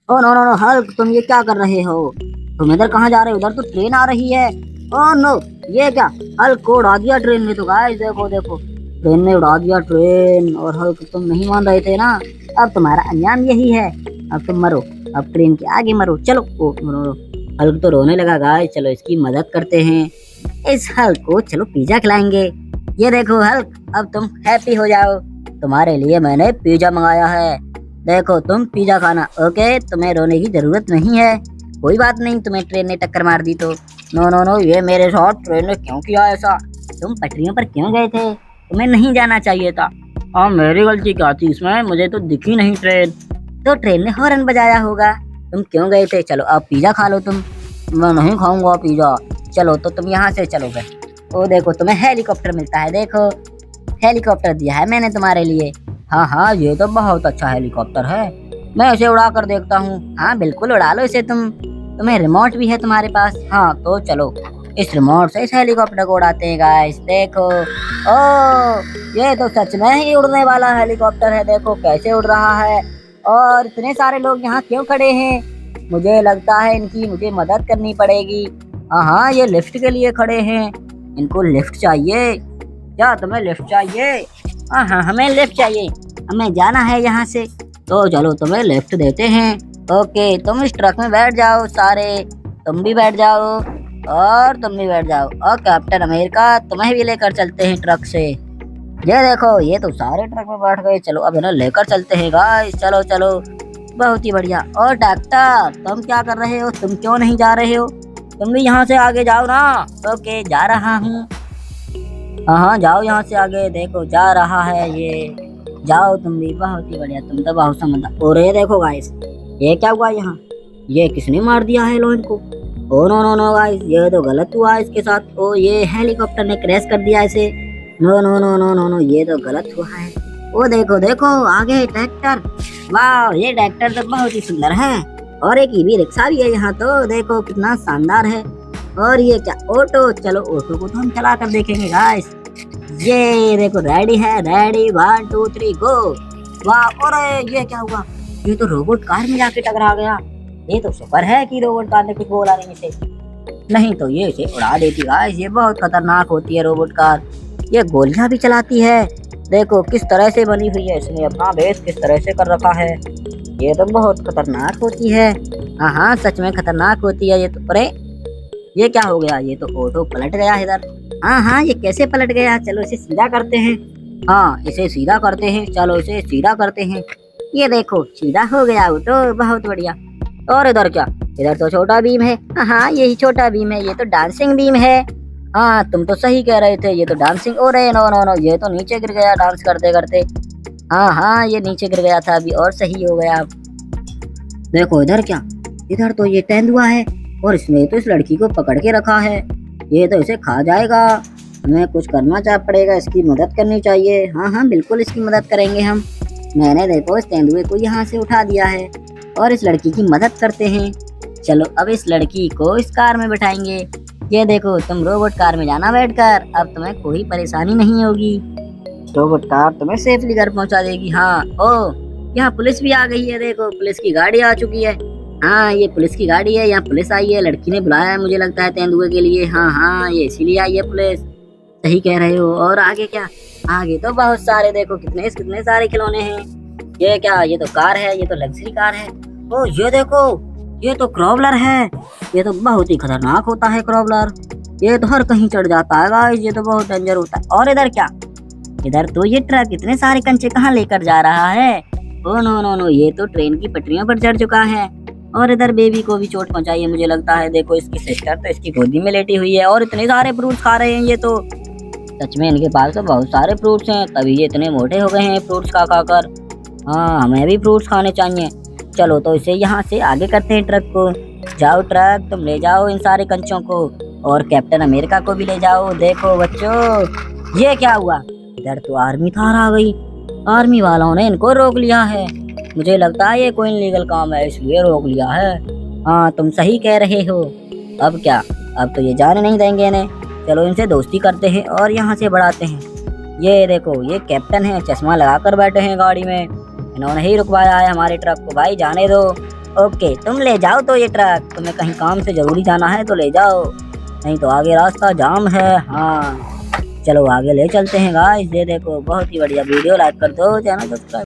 ओ no no no Hulk, तुम ये क्या कर रहे हो? तुम इधर कहाँ जा रहे हो? उधर तो ट्रेन आ रही है। ओ नो, ये क्या? हल्क को उड़ा दिया ट्रेन ने तो गाइस, देखो देखो, ट्रेन ने उड़ा दिया ट्रेन। और हल्क तुम नहीं मान रहे थे ना, अब तुम्हारा अंजाम यही है। अब तुम मरो, अब ट्रेन के आगे मरो। चलो ओ नो, हल्क तो रोने लगा गाइस। चलो इसकी मदद करते हैं, इस हल्क को चलो पिज्जा खिलाएंगे। ये देखो हल्क, अब तुम हैप्पी हो जाओ, तुम्हारे लिए मैंने पिज्जा मंगाया है। देखो तुम पिज्जा खाना, ओके? तुम्हें रोने की जरूरत नहीं है। कोई बात नहीं, तुम्हें ट्रेन ने टक्कर मार दी तो। नो नो नो, ये मेरे साथ ट्रेन ने क्यों किया ऐसा? तुम पटरियों पर क्यों गए थे? तुम्हें नहीं जाना चाहिए था। हाँ, मेरी गलती क्या थी इसमें? मुझे तो दिखी नहीं ट्रेन। तो ट्रेन ने हॉर्न बजाया होगा, तुम क्यों गए थे? चलो अब पिज्जा खा लो तुम। मैं नहीं खाऊंगा पिज्जा। चलो तो तुम यहाँ से चलोगे। ओ देखो, तुम्हें हेलीकॉप्टर मिलता है। देखो, हेलीकॉप्टर दिया है मैंने तुम्हारे लिए। हाँ हाँ, ये तो बहुत अच्छा हेलीकॉप्टर है, मैं इसे उड़ा कर देखता हूँ। हाँ बिल्कुल, उड़ा लो इसे तुम। तुम्हें रिमोट भी है तुम्हारे पास। हाँ तो चलो, इस रिमोट से इस हेलीकॉप्टर को उड़ाते हैं गाइस। देखो, ओ ये तो सच में ही उड़ने वाला हेलीकॉप्टर है। देखो कैसे उड़ रहा है। और इतने सारे लोग यहाँ क्यों खड़े हैं? मुझे लगता है इनकी मुझे मदद करनी पड़ेगी। हाँ हाँ, ये लिफ्ट के लिए खड़े हैं, इनको लिफ्ट चाहिए। क्या तुम्हें लिफ्ट चाहिए? हाँ हाँ, हमें लिफ्ट चाहिए, हमें जाना है यहाँ से। तो चलो तुम्हें लिफ्ट देते हैं। ओके, तुम इस ट्रक में बैठ जाओ सारे, तुम भी बैठ जाओ और तुम भी बैठ जाओ। और कैप्टन अमेरिका, तुम्हें भी लेकर चलते हैं ट्रक से। ये देखो, ये तो सारे ट्रक में बैठ गए। चलो अब इन्हें लेकर चलते हैं गाइस। चलो चलो, बहुत ही बढ़िया। और डॉक्टर, तुम क्या कर रहे हो? तुम क्यों नहीं जा रहे हो? तुम भी यहाँ से आगे जाओ ना। ओके, जा रहा हूँ। हाँ हाँ, जाओ यहाँ से आगे। देखो जा रहा है ये, जाओ तुम भी। बहुत ही बढ़िया, तुम तो बहुत समझदार। और ये देखो गाइस, ये क्या हुआ यहाँ? ये किसने मार दिया है लोन को? Oh no no no guys, ये तो गलत हुआ है इसके साथ। ओ ये हेलीकॉप्टर ने क्रैश कर दिया इसे। No no no no no no, ये तो गलत हुआ है। ओ देखो देखो, आगे ट्रैक्टर। वाह, ये ट्रैक्टर तो बहुत ही सुंदर है। और एक ईवी रिक्शा भी है यहाँ, तो देखो कितना शानदार है। और ये क्या? ऑटो। चलो ऑटो को तो हम चला कर देखेंगे गाइस। ये देखो रेडी है, रेडी 1 2 3 गो। वाह, अरे ये क्या हुआ? ये तो रोबोट कार में जाके टकरा गया। ये तो शुक्र है कि रोबोट कार ने कुछ बोला नहीं इसे, नहीं तो ये इसे उड़ा देती गाइस। ये बहुत खतरनाक होती है रोबोट कार, ये गोलियां भी चलाती है। देखो किस तरह से बनी हुई है, इसने अपना बेस किस तरह से कर रखा है। ये तो बहुत खतरनाक होती है। हाँ हाँ, सच में खतरनाक होती है ये तो। अरे ये क्या हो गया? ये तो ऑटो पलट गया इधर। हाँ हाँ, ये कैसे पलट गया? चलो इसे सीधा करते हैं। हाँ, इसे सीधा करते हैं। चलो इसे सीधा करते हैं। ये देखो सीधा हो गया ऑटो, बहुत बढ़िया। और इधर क्या? इधर तो छोटा बीम है। हाँ, यही छोटा बीम है, ये तो डांसिंग बीम है। हाँ, तुम तो सही कह रहे थे, ये तो डांसिंग। ओ रे नो नो नो, ये तो नीचे गिर गया डांस करते करते। हाँ हाँ, ये नीचे गिर गया था अभी, और सही हो गया अब। देखो इधर क्या? इधर तो ये तेंदुआ है, और इसने तो इस लड़की को पकड़ के रखा है। ये तो इसे खा जाएगा। हमें कुछ करना पड़ेगा, इसकी मदद करनी चाहिए। हाँ हाँ बिल्कुल, इसकी मदद करेंगे हम। मैंने देखो इस तेंदुए को यहाँ से उठा दिया है, और इस लड़की की मदद करते हैं। चलो अब इस लड़की को इस कार में बैठाएंगे। ये देखो, तुम रोबोट कार में जाना बैठकर, अब तुम्हें कोई परेशानी नहीं होगी। रोबोट कार तुम्हें सेफली घर पहुँचा देगी। हाँ, ओ यहाँ पुलिस भी आ गई है। देखो पुलिस की गाड़ी आ चुकी है। हाँ, ये पुलिस की गाड़ी है, यहाँ पुलिस आई है। लड़की ने बुलाया है मुझे लगता है तेंदुए के लिए। हाँ हाँ, ये इसीलिए आई है पुलिस। सही कह रहे हो। और आगे क्या? आगे तो बहुत सारे, देखो कितने सारे खिलौने हैं। ये क्या? ये तो कार है, ये तो लग्जरी कार है। ओ ये देखो, ये तो क्रॉबलर है। ये तो बहुत ही खतरनाक होता है क्रॉबलर, ये तो हर कहीं चढ़ जाता है गाइस, ये तो बहुत डेंजर होता है। और इधर क्या? इधर तो ये ट्रक इतने सारे कंचे कहाँ लेकर जा रहा है? ओ नो नो नो, ये तो ट्रेन की पटरियों पर चढ़ चुका है। और इधर बेबी को भी चोट पहुंचाई है मुझे लगता है। देखो इसकी सिस्टर तो इसकी गोदी में लेटी हुई है, और इतने सारे फ्रूट्स खा रहे हैं ये तो। सच में इनके पास तो बहुत सारे फ्रूट्स हैं, तभी ये इतने मोटे हो गए हैं फ्रूट्स खा खा कर। हाँ, हमें भी फ्रूट्स खाने चाहिए। चलो तो इसे यहाँ से आगे करते हैं ट्रक को। जाओ ट्रक, तुम ले जाओ इन सारे कंचों को, और कैप्टन अमेरिका को भी ले जाओ। देखो बच्चों, ये क्या हुआ? इधर तो आर्मी थार आ गई। आर्मी वालों ने इनको रोक लिया है। मुझे लगता है ये कोई इलीगल काम है, इसलिए रोक लिया है। हाँ, तुम सही कह रहे हो। अब क्या? अब तो ये जाने नहीं देंगे इन्हें। चलो इनसे दोस्ती करते हैं और यहाँ से बढ़ाते हैं। ये देखो, ये कैप्टन है, चश्मा लगा कर बैठे हैं गाड़ी में। इन्होंने ही रुकवाया है हमारे ट्रक को। भाई जाने दो, ओके तुम ले जाओ तो ये ट्रक, तुम्हें कहीं काम से जरूरी जाना है तो ले जाओ, नहीं तो आगे रास्ता जाम है। हाँ चलो आगे ले चलते हैं गाइस। ये देखो बहुत ही बढ़िया, वीडियो लाइक कर दो, चैनल सब्सक्राइब।